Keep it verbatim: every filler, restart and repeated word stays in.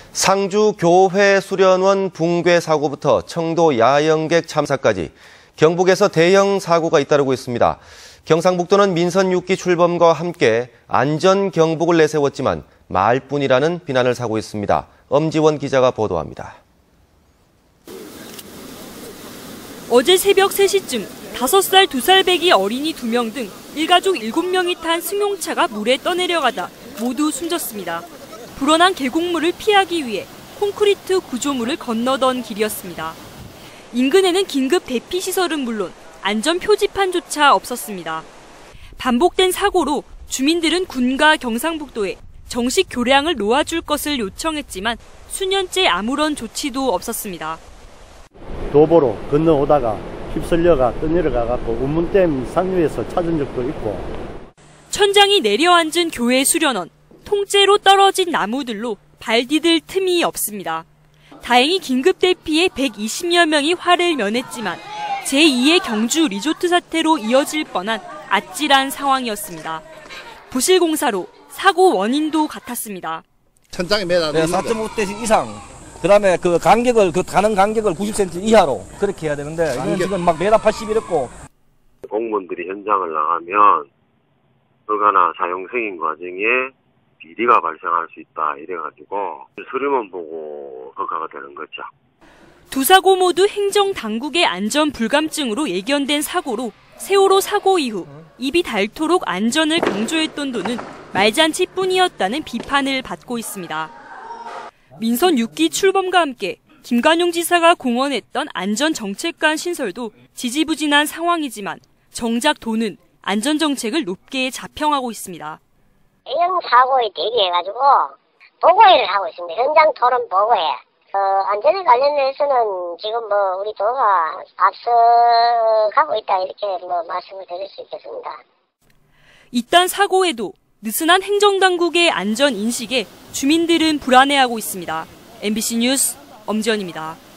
상주 교회 수련원 붕괴 사고부터 청도 야영객 참사까지 경북에서 대형 사고가 잇따르고 있습니다. 경상북도는 민선 육 기 출범과 함께 안전 경북을 내세웠지만 말뿐이라는 비난을 사고 있습니다. 엄지원 기자가 보도합니다. 어제 새벽 세 시쯤 다섯 살, 두 살 배기 어린이 두 명 등 일가족 일곱 명이 탄 승용차가 물에 떠내려가다 모두 숨졌습니다. 불어난 계곡물을 피하기 위해 콘크리트 구조물을 건너던 길이었습니다. 인근에는 긴급 대피 시설은 물론 안전 표지판조차 없었습니다. 반복된 사고로 주민들은 군과 경상북도에 정식 교량을 놓아줄 것을 요청했지만 수년째 아무런 조치도 없었습니다. 도보로 건너오다가 휩쓸려가 떠내려가갖고 운문댐 상류에서 찾은 적도 있고. 천장이 내려앉은 교회 수련원, 통째로 떨어진 나무들로 발 디딜 틈이 없습니다. 다행히 긴급 대피에 백이십여 명이 화를 면했지만 제이의 경주 리조트 사태로 이어질 뻔한 아찔한 상황이었습니다. 부실공사로 사고 원인도 같았습니다. 천장이 매달 네, 사 점 오 대 이상. 그다음에 그 간격을 그 가는 간격을 구십 센티미터 이하로 그렇게 해야 되는데 이건 지금 막 매달 팔십 이랬고. 공무원들이 현장을 나가면 허가나 사용 승인 과정에 비리가 발생할 수 있다 이래가지고 서류만 보고 허가가 되는 거죠. 두 사고 모두 행정당국의 안전 불감증으로 예견된 사고로 세월호 사고 이후 입이 닳도록 안전을 강조했던 도는 말잔치뿐이었다는 비판을 받고 있습니다. 민선 육 기 출범과 함께 김관용 지사가 공언했던 안전정책관 신설도 지지부진한 상황이지만 정작 도는 안전정책을 높게 자평하고 있습니다. 대형 사고에 대비해가지고 보고회를 하고 있습니다. 현장 토론 보고회. 어, 안전에 관련해서는 지금 뭐 우리 도가 앞서가고 있다 이렇게 뭐 말씀을 드릴 수 있겠습니다. 이딴 사고에도 느슨한 행정당국의 안전 인식에 주민들은 불안해하고 있습니다. 엠비씨 뉴스 엄지원입니다.